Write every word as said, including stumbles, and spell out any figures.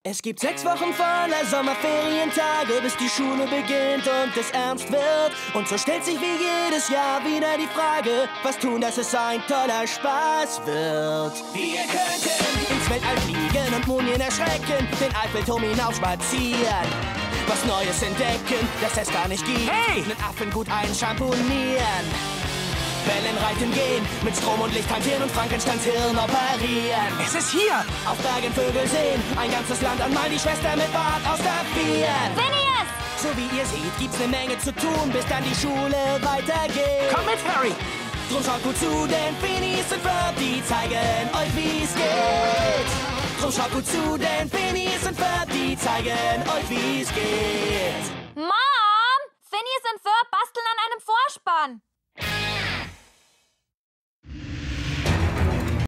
Es gibt sechs Wochen voller Sommerferientage, bis die Schule beginnt und es ernst wird. Und so stellt sich wie jedes Jahr wieder die Frage, was tun, dass es ein toller Spaß wird. Wir könnten ins Weltall fliegen und Mumien erschrecken, den Eiffelturm hinaufspazieren, was Neues entdecken, das es gar nicht gibt. Hey! Einen Affen gut einschamponieren, Wellen reiten gehen, mit Strom und Licht hantieren und Frankensteins Hirn operieren. Es ist hier! Auf Bergen Vögel sehen, ein ganzes Land einmal die Schwester mit Bart ausstaffieren. Phineas! So wie ihr seht, gibt's eine Menge zu tun, bis dann die Schule weitergeht. Komm mit, Harry! Drum schaut gut zu, denn Phineas und Ferb, die zeigen euch, wie's geht. Drum schaut gut zu, denn Phineas und Ferb, die zeigen euch, wie's geht. Mom! Phineas und Ferb basteln an einem Vorspann.